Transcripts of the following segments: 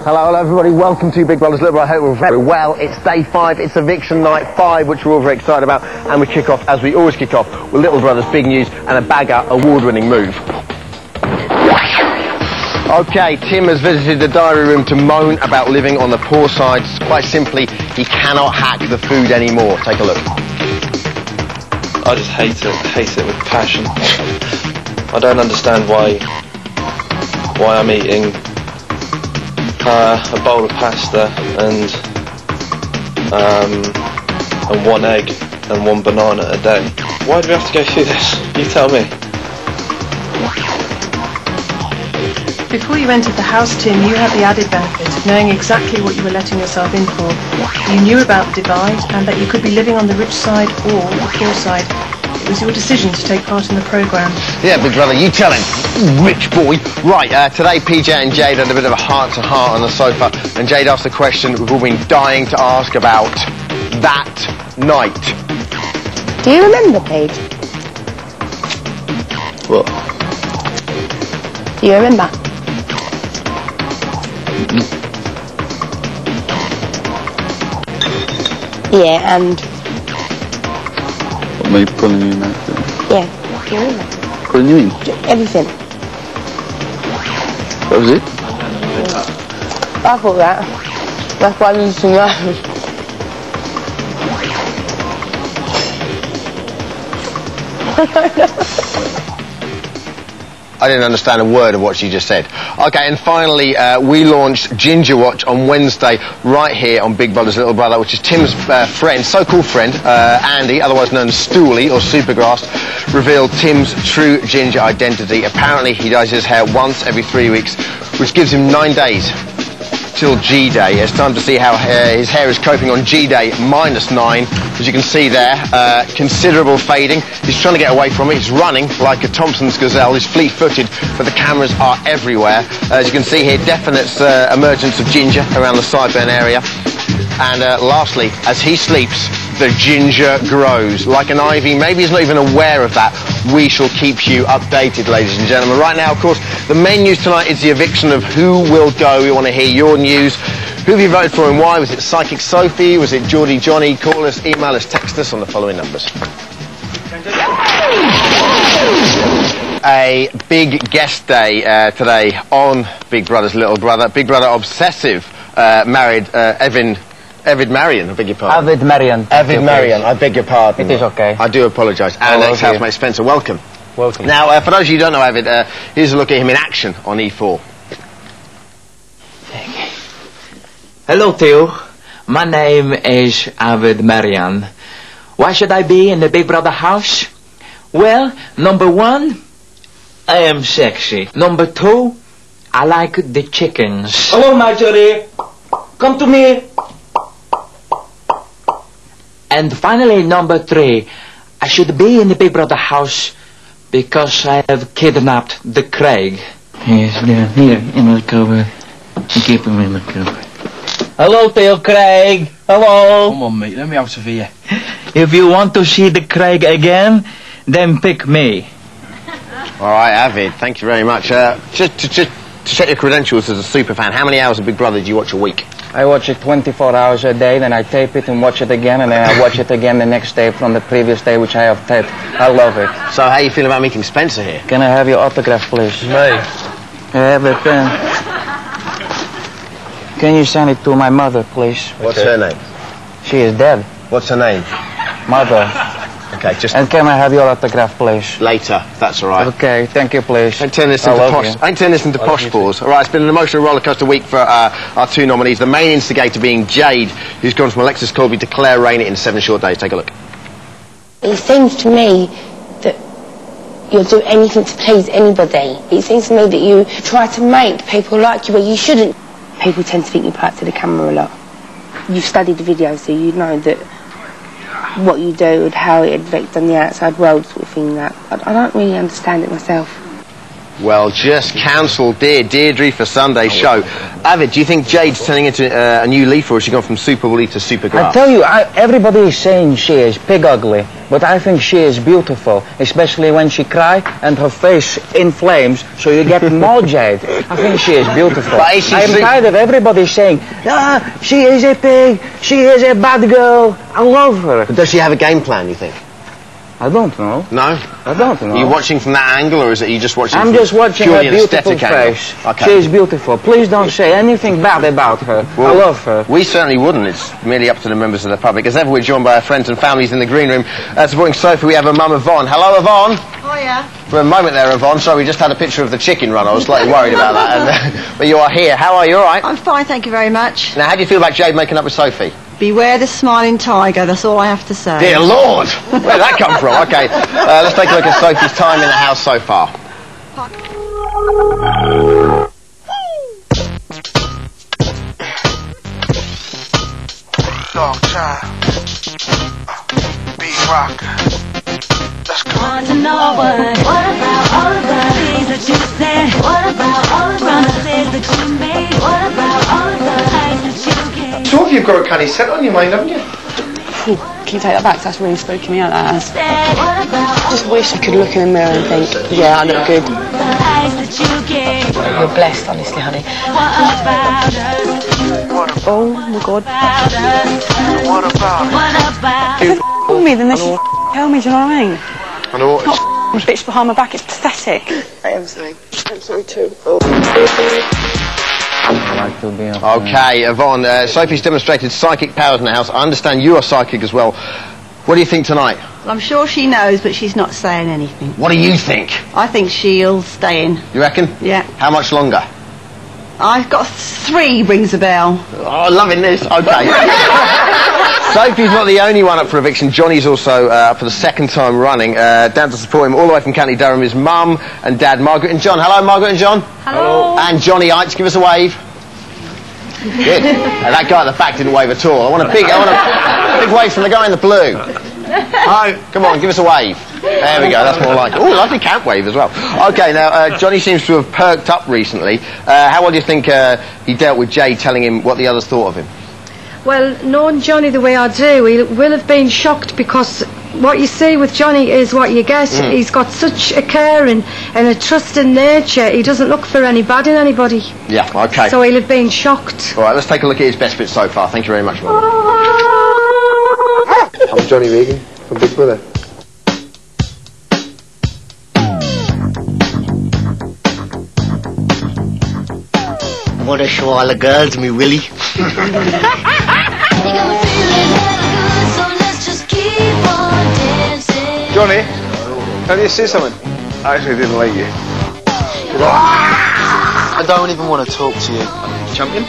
Hello everybody, welcome to Big Brother's Little Brother. I hope we're very well. It's day 5, it's eviction night 5, which we're all very excited about, and we kick off, as we always kick off, with Little Brother's big news and a Bagger award-winning move. Okay, Tim has visited the diary room to moan about living on the poor side. Quite simply, he cannot hack the food anymore. Take a look. I just hate it with passion. I don't understand why I'm eating a bowl of pasta and 1 egg and 1 banana a day. Why do we have to go through this? You tell me. Before you entered the house, Tim, you had the added benefit of knowing exactly what you were letting yourself in for. You knew about the divide and that you could be living on the rich side or the poor side. It was your decision to take part in the programme. Yeah, Big Brother, you tell him, rich boy. Right, today PJ and Jade had a bit of a heart-to-heart on the sofa, and Jade asked a question we've all been dying to ask about that night. Do you remember, Paige? What? Do you remember? Yeah, and... What, me pulling you in that thing? Yeah, do you remember? Pulling you in? Everything. That was it? I thought that. That's why I need to know. I didn't understand a word of what she just said. Okay, and finally, we launched Ginger Watch on Wednesday right here on Big Brother's Little Brother, which is Tim's friend, so-called friend, Andy, otherwise known as Stoolie or Supergrass, revealed Tim's true ginger identity. Apparently, he dyes his hair once every 3 weeks, which gives him 9 days till G-Day. It's time to see how his hair is coping on G-Day -9. As you can see there, considerable fading. He's trying to get away from it. He's running like a Thompson's gazelle. He's fleet-footed, but the cameras are everywhere. As you can see here, definite emergence of ginger around the sideburn area. And lastly, as he sleeps, the ginger grows like an ivy. Maybe he's not even aware of that. We shall keep you updated, ladies and gentlemen. Right now, of course, the main news tonight is the eviction of who will go. We want to hear your news. Who have you voted for and why? Was it Psychic Sophie? Was it Geordie Johnny? Call us, email us, text us on the following numbers. A big guest day today on Big Brother's Little Brother. Big Brother Obsessive married Evid Marion, I beg your pardon. Avid Marion. Avid Marion, I beg your pardon. It is okay. I do apologise. And ex-housemate Spencer, welcome. Welcome. Now, for those of you who don't know Avid, here's a look at him in action on E4. Hello, Theo. My name is Avid Marian. Why should I be in the Big Brother house? Well, number 1, I am sexy. Number 2, I like the chickens. Hello, Marjorie. Come to me. And finally, number 3, I should be in the Big Brother house because I have kidnapped the Craig. Yes, down here in the cupboard. Keep him in the cupboard. Hello, Theo Craig. Hello. Come on, mate. Let me out of here. If you want to see the Craig again, then pick me. All right, Avid, thank you very much. Just to check your credentials as a super fan, how many hours of Big Brother do you watch a week? I watch it 24 hours a day, then I tape it and watch it again, and then I watch it again the next day from the previous day, which I have taped. I love it. So how you feel about meeting Spencer here? Can I have your autograph, please? Me? I have a pen. Can you send it to my mother, please? What's her name? She is dead. What's her name? Mother. Okay, just And can I have your autograph, please? later, if that's all right. Okay, thank you, please. Don't turn this into posh balls. All right, it's been an emotional rollercoaster week for our 2 nominees. The main instigator being Jade, who's gone from Alexis Colby to Claire Raynor in 7 short days. Take a look. It seems to me that you'll do anything to please anybody. It seems to me that you try to make people like you where you shouldn't. People tend to think you play to the camera a lot. You've studied the video, so you know that what you do and how it affects on the outside world sort of thing. That I don't really understand it myself. Well, just cancelled, dear Deirdre, for Sunday's show. Avid, do you think Jade's turning into a new leaf, or has she gone from super woolly to super grass? I tell you, everybody is saying she is pig ugly, but I think she is beautiful, especially when she cries and her face inflames, so you get more Jade. I think she is beautiful. But is she I'm tired of everybody saying, she is a pig, she is a bad girl. I love her. But does she have a game plan, you think? I don't know. No? I don't know. Are you watching from that angle, or is it you just watching I'm just watching her beautiful face. Okay. She is beautiful. Please don't say anything bad about her. Well, I love her. We certainly wouldn't. It's merely up to the members of the public. As ever, we're joined by our friends and families in the green room. Supporting Sophie, we have her mum, Yvonne. Hello, Yvonne. Hiya. For a moment there, Yvonne, sorry, we just had a picture of the chicken run. I was slightly worried about that. But you are here. How are you? All right? I'm fine, thank you very much. Now, how do you feel about Jade making up with Sophie? Beware the smiling tiger, that's all I have to say. Dear Lord! Where did that come from? Okay, let's take a look at Sophie's time in the house so far. Dog child, beat rocker. Let's go. Want to know what about all of the things that you said? What about all of the promises that you made? What about all of the lies that you gave? So you've got a canny set on your mind, haven't you? Can you take that back? That's really spooking me out, that has. What about I just wish I could look in the mirror and think, yeah, I look good. the lies that you gave? You're blessed, honestly, honey. What about us? Oh, my God. About us? What about it? What about If they tell me, then they should tell me, do you know what I mean? I know what... Not bitch behind my back, it's pathetic. I am sorry. I'm sorry too. Okay, Yvonne, Sophie's demonstrated psychic powers in the house. I understand you are psychic as well. What do you think tonight? Well, I'm sure she knows, but she's not saying anything. What do you think? I think she'll stay in. You reckon? Yeah. How much longer? I've got 3 rings a bell. Oh, loving this. Okay. Sophie's not the only one up for eviction. Johnny's also up for the 2nd time running. Down to support him all the way from County Durham is Mum and Dad, Margaret and John. Hello, Margaret and John. Hello. And Johnny Ites, give us a wave. Good. That guy at the back didn't wave at all. I want a big wave from the guy in the blue. Hi. Come on, give us a wave. There we go, that's more like it. Oh, lovely camp wave as well. Okay, now, Johnny seems to have perked up recently. How well do you think he dealt with Jade telling him what the others thought of him? Well, knowing Johnny the way I do, he will have been shocked, because what you see with Johnny is what you get. He's got such a caring and a trusting nature. He doesn't look for any bad in anybody. Yeah, okay. So he'll have been shocked. All right, let's take a look at his best bits so far. Thank you very much, Mum. I'm Johnny Regan from Big Brother. I want to show all the girls me Willie. Johnny, can you say something? I actually didn't like you. I don't even want to talk to you. Champion?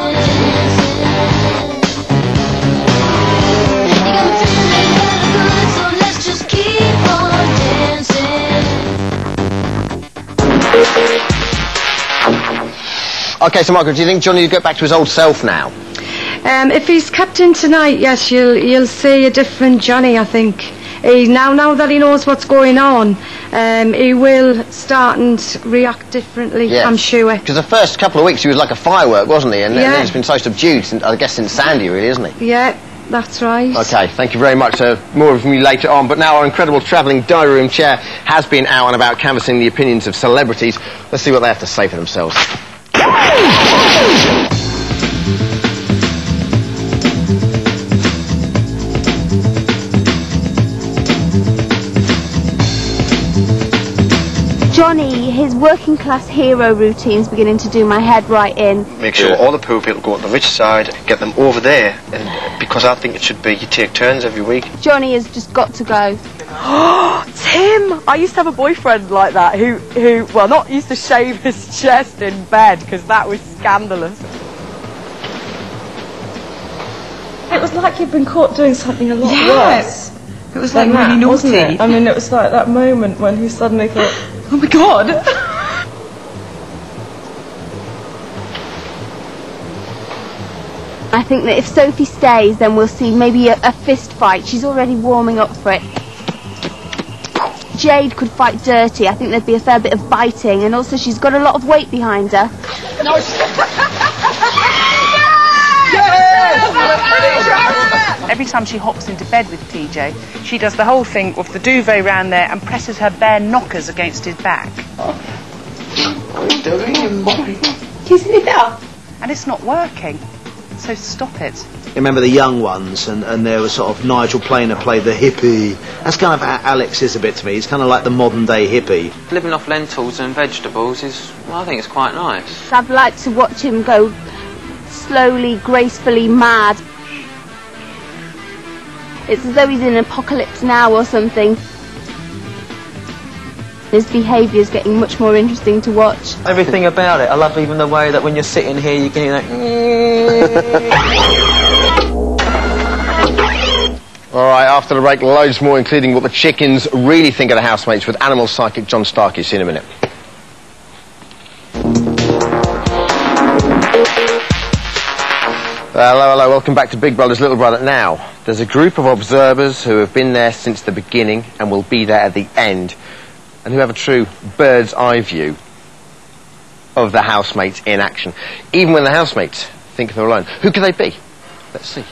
Okay, so Margaret, do you think Johnny will get back to his old self now? If he's kept in tonight, yes, you'll see a different Johnny, I think. Now that he knows what's going on, he will start and react differently, Yeah. I'm sure. Because the first couple of weeks he was like a firework, wasn't he? And Yeah. then he's been so subdued, since, I guess, since Sandy, really, isn't he? Yeah, that's right. Okay, thank you very much. More from you later on. But now our incredible travelling diary room chair has been out and about canvassing the opinions of celebrities. Let's see what they have to say for themselves. Johnny, his working class hero routine's beginning to do my head right in. Make sure all the poor people go on the rich side, get them over there, and because I think it should be you take turns every week. Johnny has just got to go. Tim! I used to have a boyfriend like that who well, not used to shave his chest in bed, because that was scandalous. It was like you'd been caught doing something a lot Yes. worse. It was like than really that, wasn't naughty. it? I mean, it was like that moment when he suddenly thought, oh my God! I think that if Sophie stays, then we'll see maybe a fist fight. She's already warming up for it. Jade could fight dirty. I think there'd be a fair bit of biting, and also she's got a lot of weight behind her. No, Every time she hops into bed with TJ, she does the whole thing with the duvet round there and presses her bare knockers against his back. What are you doing, boy? Isn't it better? And it's not working. So stop it. Remember the young ones, and there was sort of Nigel Planer played the hippie. That's kind of how Alex is a bit to me. He's kind of like the modern day hippie. Living off lentils and vegetables is, well, I think it's quite nice. I'd like to watch him go slowly, gracefully mad. It's as though he's in an apocalypse now or something. His behaviour's getting much more interesting to watch. Everything about it. I love even the way that when you're sitting here you can hear that. All right, after the break, loads more, including what the chickens really think of the housemates with animal psychic John Starkey. See you in a minute. Hello, hello, welcome back to Big Brother's Little Brother. Now, there's a group of observers who have been there since the beginning and will be there at the end, and who have a true bird's eye view of the housemates in action, even when the housemates think they're alone. Who could they be? Let's see.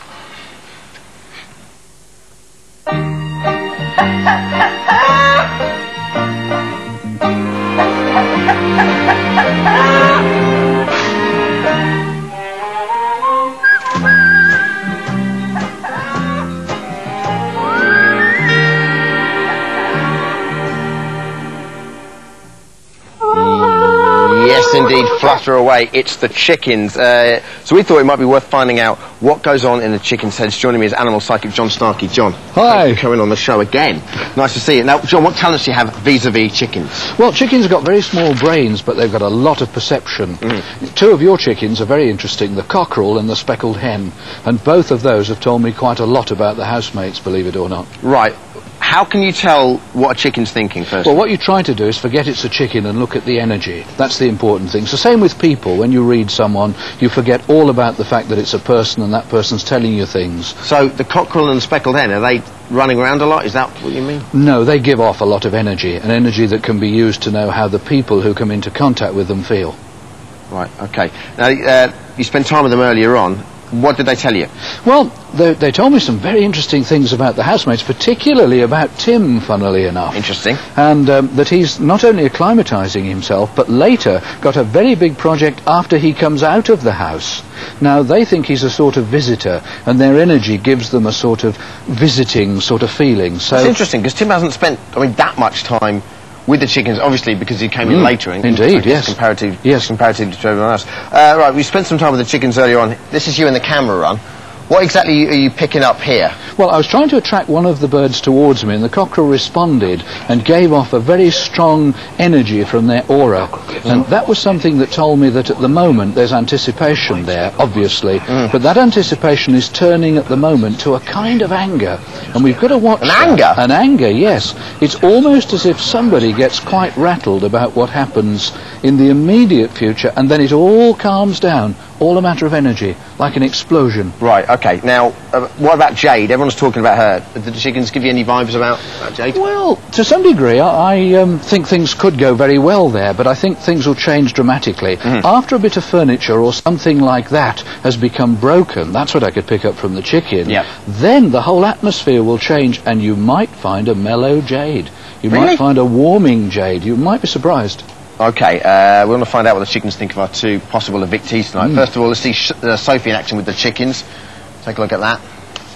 Yes, indeed, flutter away. It's the chickens. So we thought it might be worth finding out what goes on in the chickens' heads. Joining me is animal psychic John Starkey. John, hi. Thanks for coming on the show again. Nice to see you. Now, John, what talents do you have vis-a-vis chickens? Well, chickens have got very small brains, but they've got a lot of perception. Two of your chickens are very interesting, the cockerel and the speckled hen, and both of those have told me quite a lot about the housemates, believe it or not. Right. How can you tell what a chicken's thinking first? Well, what you try to do is forget it's a chicken and look at the energy. That's the important thing. So same with people. When you read someone, you forget all about the fact that it's a person and that person's telling you things. So the cockerel and the speckled hen, are they running around a lot? Is that what you mean? No, they give off a lot of energy, an energy that can be used to know how the people who come into contact with them feel. Right, okay. Now, you spent time with them earlier on. What did they tell you? Well, they told me some very interesting things about the housemates, particularly about Tim, funnily enough. Interesting. And that he's not only acclimatising himself, but later got a very big project after he comes out of the house. Now, they think he's a sort of visitor, and their energy gives them a sort of visiting sort of feeling. So it's interesting, because Tim hasn't spent, that much time with the chickens, obviously, because he came in later. Indeed, yes. Comparative to everyone else. Right, we spent some time with the chickens earlier on. This is you in the camera run. What exactly are you picking up here? Well, I was trying to attract one of the birds towards me, and the cockerel responded and gave off a very strong energy from their aura. And that was something that told me that at the moment there's anticipation there, obviously. But that anticipation is turning at the moment to a kind of anger. And we've got to watch that. Anger? An anger, yes. It's almost as if somebody gets quite rattled about what happens in the immediate future, and then it all calms down. All a matter of energy, like an explosion. Right, okay. Now, what about Jade? Everyone's talking about her. Did the chickens give you any vibes about Jade? Well, to some degree, I think things could go very well there, but I think things will change dramatically. After a bit of furniture or something like that has become broken, that's what I could pick up from the chicken, then the whole atmosphere will change, and you might find a mellow Jade. You might find a warming Jade. You might be surprised. Okay, we want to find out what the chickens think of our two possible evictees tonight. First of all, let's see Sophie in action with the chickens. Take a look at that.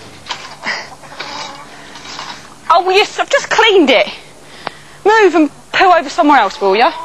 Oh, well, I've just cleaned it. Move and poo over somewhere else, will you?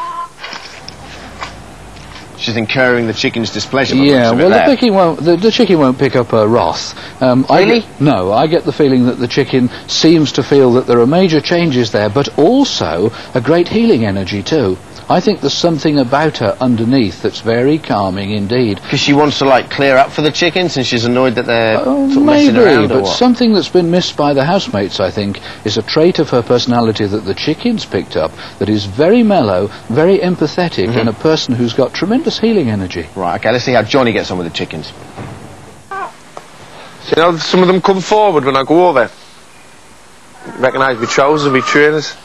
She's incurring the chicken's displeasure. Yeah, well, the chicken won't pick up her wrath. Really? No, I get the feeling that the chicken seems to feel that there are major changes there, but also a great healing energy too. I think there's something about her underneath that's very calming indeed. Because she wants to, clear up for the chickens, and she's annoyed that they're sort of messing around, but or what? Something that's been missed by the housemates, I think, is a trait of her personality that the chickens picked up that is very mellow, very empathetic, and a person who's got tremendous healing energy. Right, okay, let's see how Johnny gets on with the chickens. See how some of them come forward when I go over? recognise me trousers, me trainers.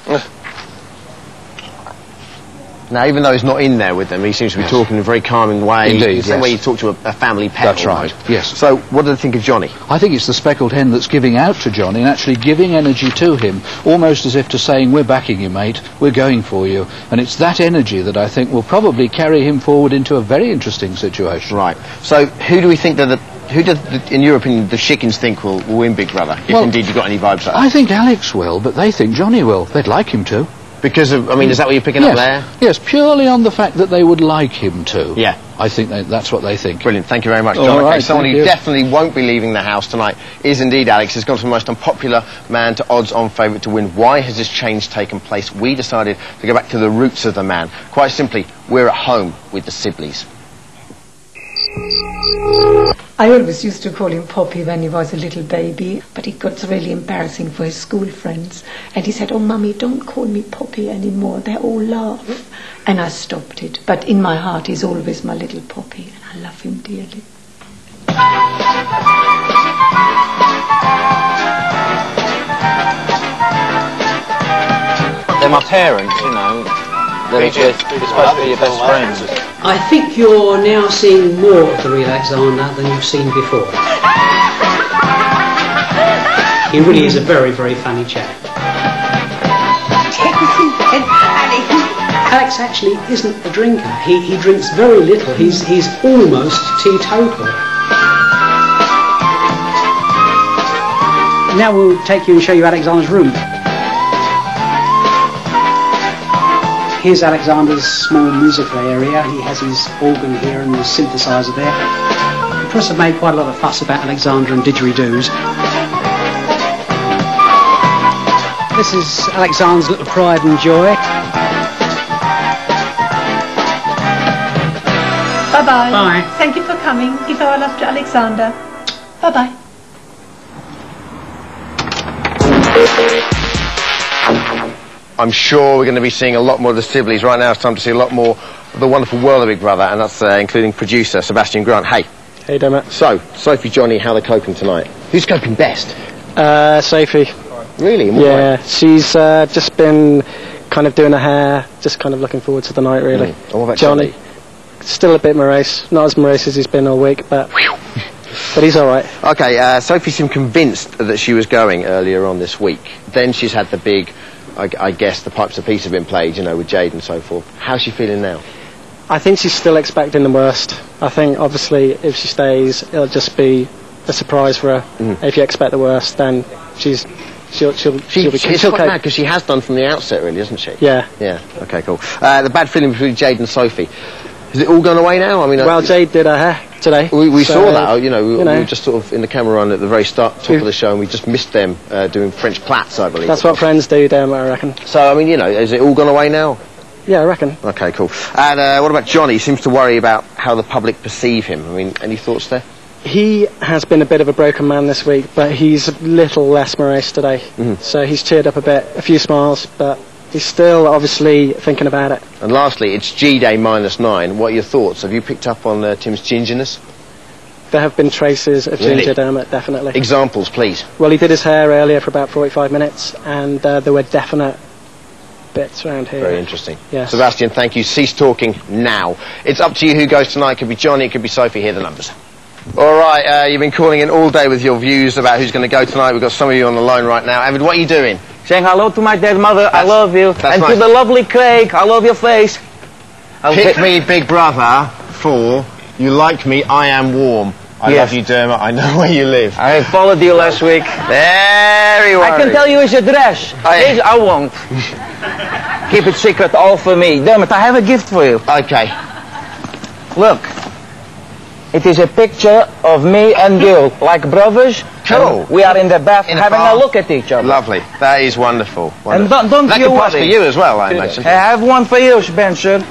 Now, even though he's not in there with them, he seems to be talking in a very calming way. Indeed, the same way you talk to a family pet. That's right, yes. So, what do they think of Johnny? I think it's the speckled hen that's giving out to Johnny and actually giving energy to him, almost as if to saying, we're backing you, mate, we're going for you. And it's that energy that I think will probably carry him forward into a very interesting situation. Right. So, who do we think that in your opinion, the Chickens think will win Big Brother? If Well, indeed you've got any vibes like that. I think Alex will, but they think Johnny will. They'd like him to. Because of, I mean, is that what you're picking Yes. up there? Yes, purely on the fact that they would like him to. Yeah. I think that's what they think. Brilliant. Thank you very much, All John. right, Okay, someone thank who you. definitely won't be leaving the house tonight is indeed Alex. He's gone from the most unpopular man to odds-on favourite to win. Why has this change taken place? We decided to go back to the roots of the man. Quite simply, we're at home with the Sibleys. I always used to call him Poppy when he was a little baby, but it got really embarrassing for his school friends. And he said, "Oh, Mummy, don't call me Poppy anymore. They all laugh." And I stopped it. But in my heart, he's always my little Poppy, and I love him dearly. They're my parents, you know. They're supposed to be your best friends. I think you're now seeing more of the real Alexander than you've seen before. He really is a very, very funny chap. Alex actually isn't a drinker. He drinks very little. He's almost teetotal. Now we'll take you and show you Alexander's room. Here's Alexander's small musical area. He has his organ here and his synthesizer there. The press have made quite a lot of fuss about Alexander and didgeridoos. This is Alexander's little pride and joy. Bye-bye. Bye. Thank you for coming. Give our love to Alexander. Bye-bye. I'm sure we're going to be seeing a lot more of the Sibleys. Right now it's time to see a lot more of the wonderful world of Big Brother, and that's including producer Sebastian Grant. Hey. Hey, Dermot. So, Sophie, Johnny, how are they coping tonight? Who's coping best? Sophie. Really? In what Yeah, way? she's just been kind of doing her hair, just kind of looking forward to the night, really. And what about Johnny? Still a bit morose. Not as morose as he's been all week, but he's all right. Okay, Sophie seemed convinced that she was going earlier on this week. Then she's had the big, I guess, the pipes of peace have been played, you know, with Jade and so forth. How's she feeling now? I think she's still expecting the worst. I think, obviously, if she stays, it'll just be a surprise for her. If you expect the worst, then she'll She's be quite mad because she has done from the outset, really, hasn't she? Yeah. Yeah. Okay, cool. The bad feeling between Jade and Sophie. Has it all gone away now? I mean, well, Jade did her hair today. We so, saw that. You know, we were just sort of in the camera run at the very top of the show, and we just missed them doing French plats, I believe. That's what friends do, damn, I reckon. So, I mean, you know, has it all gone away now? Yeah, I reckon. Okay, cool. And what about Johnny? He seems to worry about how the public perceive him. I mean, any thoughts there? He has been a bit of a broken man this week, but he's a little less morose today. So he's cheered up a bit, a few smiles, but he's still obviously thinking about it. And lastly, it's G-Day -9. What are your thoughts? Have you picked up on Tim's gingerness? There have been traces of Really? ginger, damn it, definitely. Examples, please. Well, he did his hair earlier for about 45 minutes, and there were definite bits around here. Very interesting. Yes. Sebastian, thank you. Cease talking now. It's up to you who goes tonight. It could be Johnny, it could be Sophie. Here are the numbers. All right, you've been calling in all day with your views about who's going to go tonight. We've got some of you on the line right now. Avid, what are you doing? Saying hello to my dead mother, I love you. And nice. to the lovely Craig, I love your face. Pick me, Big Brother, for you like me, I am warm. I love you, Dermot. I know where you live. I followed you last week. Very worried. I can tell you his address. Please, I won't. Keep it secret, all for me. Dermot, I have a gift for you. Okay. Look. It is a picture of me and you, like brothers. Cool. We are in the bath In having bar. a look at each other. Lovely. That is wonderful. And Wonderful. don't that you could pass for worry. you as well, I imagine. I have one for you, Spencer.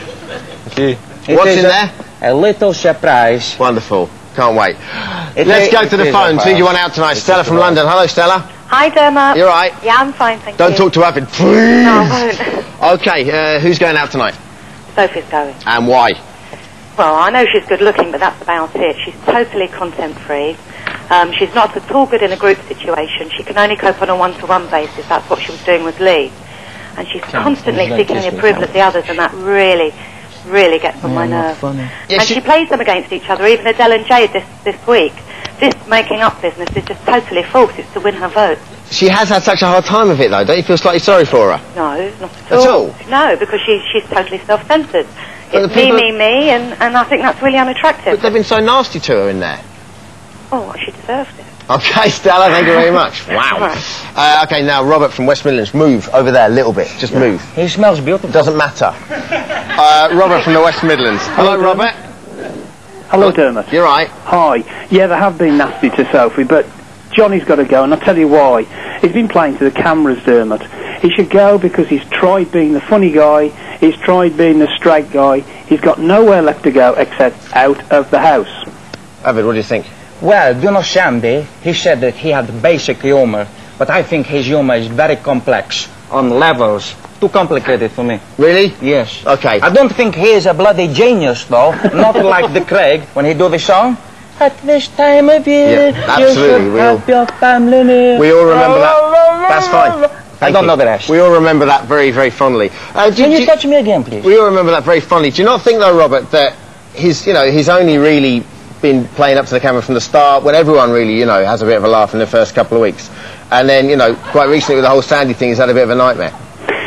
What's in there? A little surprise. Wonderful. Can't wait. It Let's is- go to it the is phone. a Who do you surprise. want out tonight? It's Stella a from surprise. London. Hello, Stella. Hi, Dermot. You all right? Yeah, I'm fine, thank Don't you. talk too Avid, please. No, I won't. Okay, who's going out tonight? Sophie's going. And why? Well, I know she's good looking, but that's about it. She's totally content free. She's not at all good in a group situation. She can only cope on a one-to-one basis. That's what she was doing with Lee. And she's constantly seeking the approval of the others, and that really gets on my nerves. Yeah, and she plays them against each other, even Adele and Jade this week. This making up business is just totally false. It's to win her vote. She has had such a hard time of it, though. Don't you feel slightly sorry for her? No, not at all. No, because she's totally self-centred. It's me, and I think that's really unattractive. But they've been so nasty to her in there. Oh, well, she deserved it. Okay, Stella, thank you very much. Wow. Okay, now, Robert from West Midlands, move over there a little bit. Just move. He smells beautiful. Doesn't matter. Robert from the West Midlands. Hello, Robert. Hello, Dermot. You're right. Hi. Yeah, they have been nasty to Sophie, but Johnny's got to go, and I'll tell you why. He's been playing to the cameras, Dermot. He should go because he's tried being the funny guy, he's tried being the straight guy, he's got nowhere left to go except out of the house. David, what do you think? Well, Dino Shambi, he said that he had basic humor, but I think his humor is very complex, on levels. Too complicated for me. Really? Yes. Okay. I don't think he is a bloody genius, though. Not like the Craig, when he do the song. At this time of year, absolutely. You should have your family near. We all remember that. That's fine. I don't know the rest. We all remember that very, very fondly. Can you touch me again, please? We all remember that very fondly. Do you not think, though, Robert, that he's only really been playing up to the camera from the start, when everyone really, has a bit of a laugh in the first couple of weeks, and then, quite recently with the whole Sandy thing, he's had a bit of a nightmare?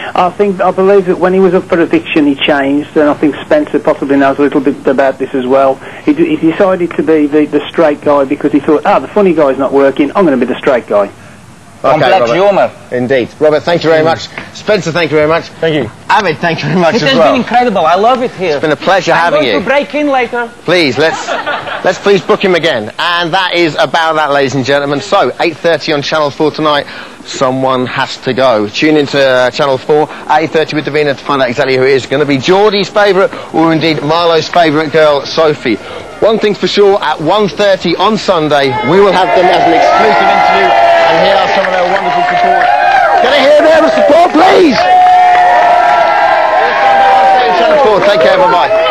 I believe that when he was up for eviction, he changed, and I think Spencer possibly knows a little bit about this as well. He decided to be the straight guy because he thought, the funny guy's not working, I'm going to be the straight guy. Complex humour. Indeed. Robert, thank you very much. Spencer, thank you very much. Thank you. Avid, thank you very much It as has well. been incredible. I love it here. It's been a pleasure having you. I'm going to break in later. Please, let's please book him again. And that is about that, ladies and gentlemen. So, 8:30 on Channel 4 tonight. Someone has to go. Tune into Channel 4 at 8:30 with Davina to find out exactly who it is. Going to be Geordie's favourite, or indeed Marlo's favourite girl, Sophie. One thing's for sure, at 1:30 on Sunday, we will have them as an exclusive interview, and here are some of their wonderful support. Can I hear their support, please? Channel 4, take care, bye-bye.